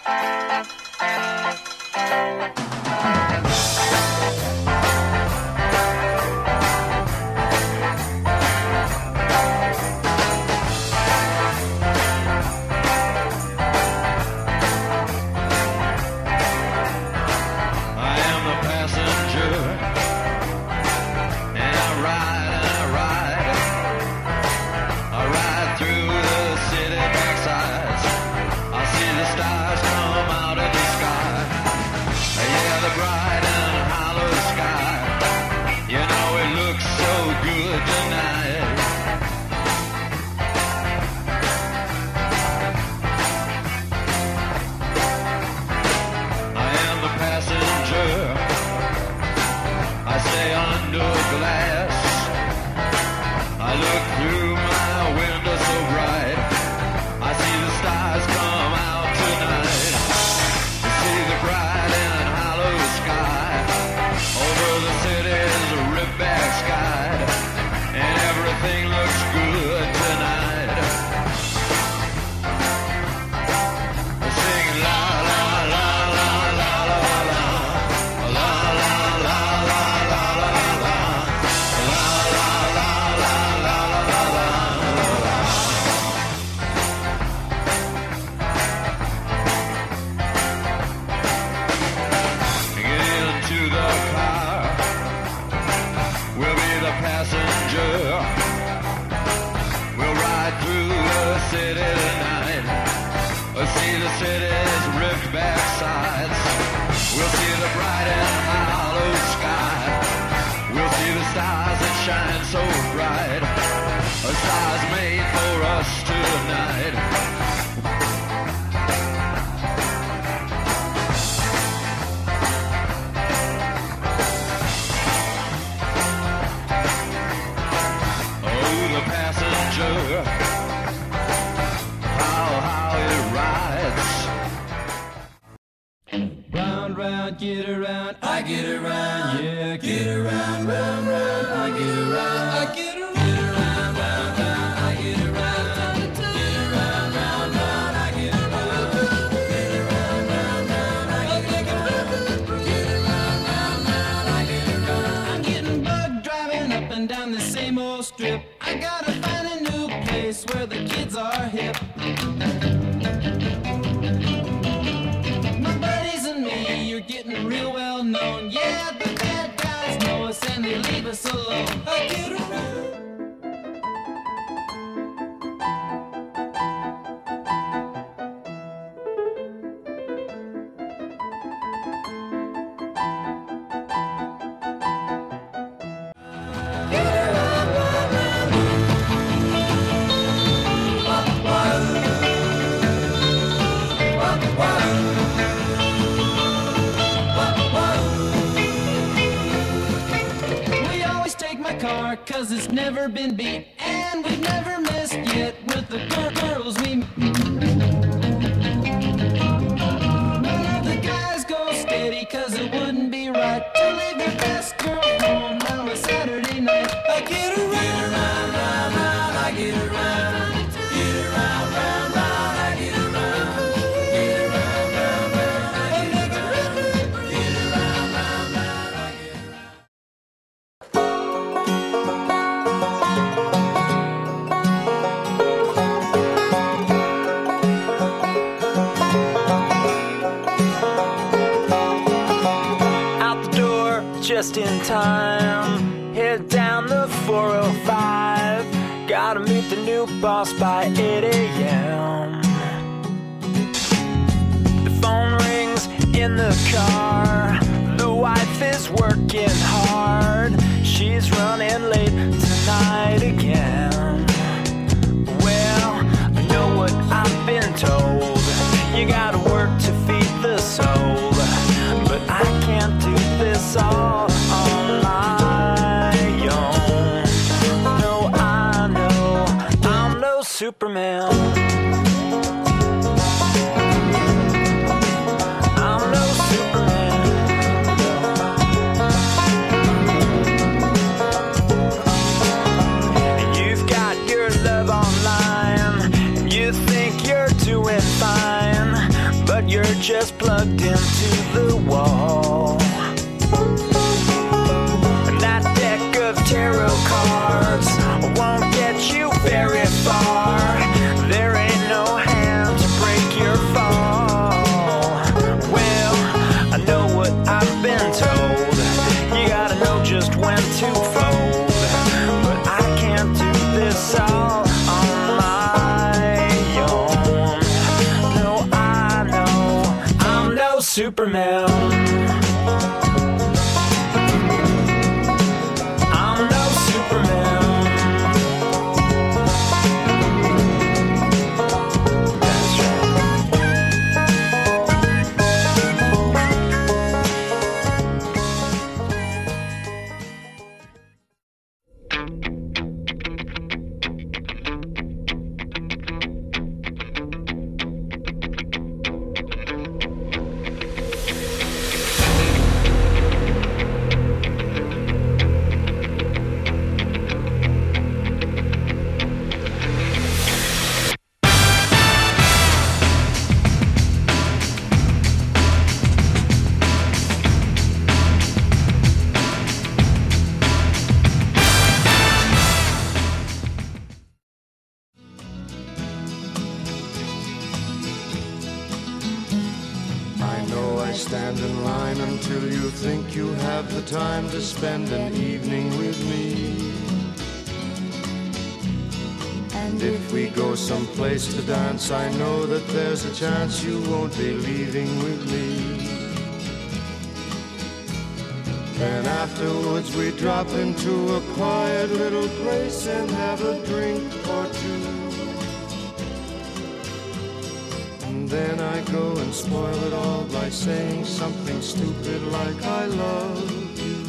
Get around, I get around, yeah, get around, round, round, I get around, I get around, get around, round, round, I get around, get around, round, round, I get around, get around, round, round, I get around, get around, round, round, I get around. I'm getting bugged driving up and down the same old strip. I gotta find a new place where the kids are hip. Getting real well known, yeah, the bad guys know us and they leave us alone. I get around. Cause it's never been beat, and we've never missed yet with the girls we meet. None of the guys go steady, cause it wouldn't be right to leave your best girl home on a Saturday night. I get around, round, round, round, I get around, get around, round, round, I get around, get around, round, round, I get around, get around, round, round, I get around. Just in time, head down the 405. Gotta meet the new boss by 8 a.m. The phone rings in the car. The wife is working hard. She's running late tonight again. Well, I know what I've been told. You gotta work to feed the soul. But I can't do this all on my own. No, I know I'm no Superman. I'm no Superman. You've got your love online, and you think you're doing fine, but you're plugged into the wall. And that deck of tarot cards won't get you very far. There ain't no hand to break your fall. Well, I know what I've been told. You gotta know just when to fold. But I can't do this all on my own. No, I know I'm no Superman. I'm no Superman. That's Stand in line until you think you have the time to spend an evening with me. And if we go someplace to dance, I know that there's a chance you won't be leaving with me. Then afterwards we drop into a quiet little place and have a drink or two. And then I go and spoil it all by saying something stupid like I love you.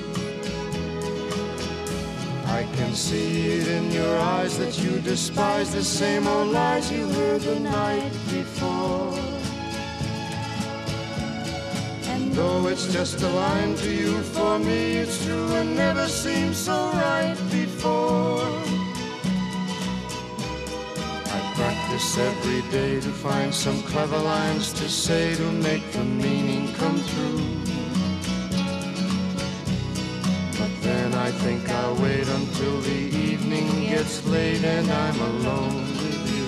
I can see it in your eyes that you despise the same old lies you heard the night before. And though it's just a line to you, for me it's true and never seemed so right before. Practice every day to find some clever lines to say to make the meaning come true. But then I think I'll wait until the evening gets late and I'm alone with you.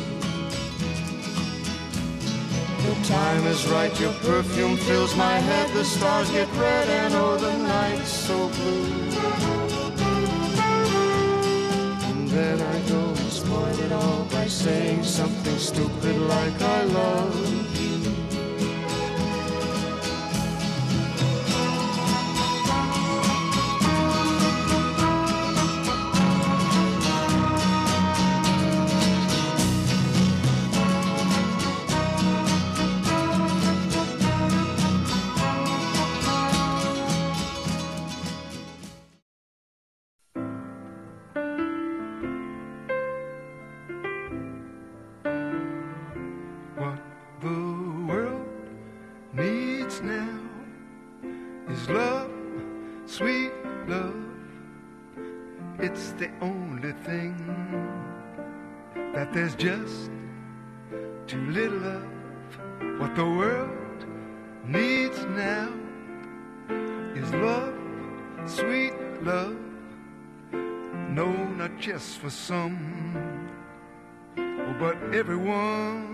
The time is right, your perfume fills my head, the stars get red and oh the night's so blue. And then I go and spoil it all by saying something stupid like I love you. Now is love, sweet love. It's the only thing that there's just too little of. What the world needs now is love, sweet love. No, not just for some, but everyone.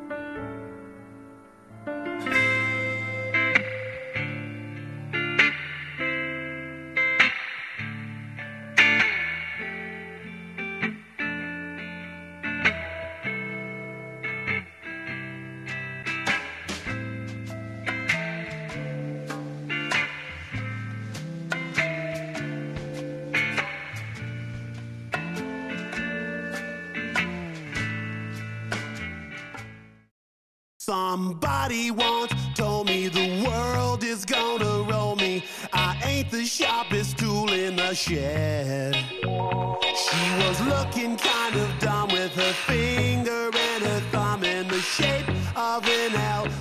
Somebody once told me the world is gonna roll me. I ain't the sharpest tool in the shed. She was looking kind of dumb with her finger and her thumb in the shape of an L.